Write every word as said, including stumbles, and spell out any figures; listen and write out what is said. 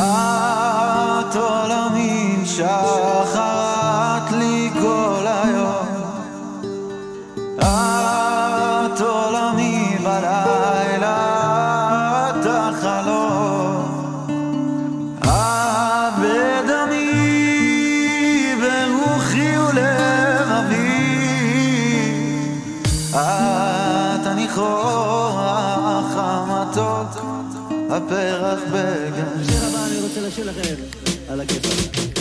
את עולמי שחרת לי כל היום, את עולמי בלילה, את החלום, את בדמי ברוחי ולבבי, את הניחוח המתוק, הפרח בגן. השיר הבא אני רוצה לשיר לכם על הכיף.